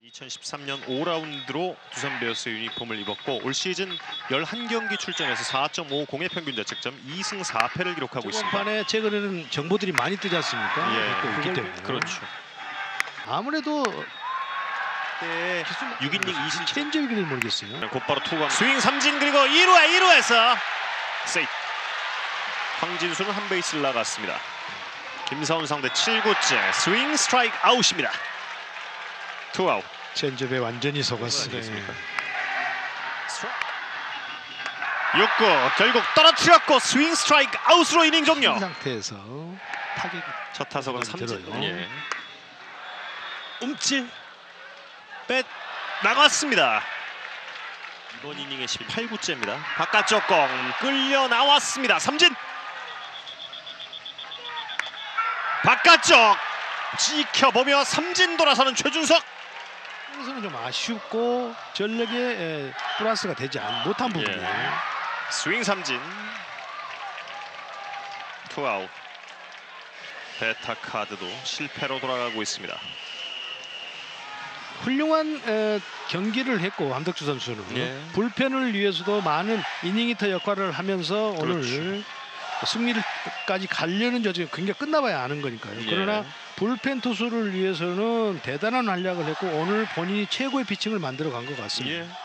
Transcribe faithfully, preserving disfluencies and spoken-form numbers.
이천십삼 년 오 라운드로 두산 베어스 유니폼을 입었고 올 시즌 열한 경기 출전해서 사 점 오공의 평균 자책점 이 승 사 패를 기록하고 있습니다. 초반에 최근에는 정보들이 많이 뜨지 않습니까? 예, 그렇기 때문에. 그렇죠. 아무래도 네, 육 이닝 이 실점. 체인지업인지 모르겠어요. 곧바로 투구 스윙 삼진 그리고 일 루에 일 루에서 세이프. 황진수는 한 베이스를 나갔습니다. 김사훈 상대 칠 구째 스윙 스트라이크 아웃입니다. 투아웃. 체인지업에 완전히 속았습니다. 네. 육 구 결국 떨어뜨렸고 스윙 스트라이크 아웃으로 이닝 종료. 이 상태에서 타격 첫 타석은 삼진. 예. 움찔 뺏 나갔습니다. 이번 이닝의 십팔 구째입니다. 바깥쪽 공 끌려 나왔습니다. 삼진. 바깥쪽 지켜보며 삼진 돌아서는 최준석. 여기서는 좀 아쉽고 전력에 플러스가 되지 못한 부분이에요. 예. 스윙 삼진. 투아웃. 베타 카드도 실패로 돌아가고 있습니다. 훌륭한 에, 경기를 했고 함덕주 선수는 예. 불펜을 위해서도 많은 이닝히터 역할을 하면서 오늘 그렇죠. 승리까지 가려는 여정이 굉장히 끝나봐야 아는 거니까요. 예. 그러나 불펜 투수를 위해서는 대단한 활약을 했고 오늘 본인이 최고의 피칭을 만들어 간 것 같습니다. 예.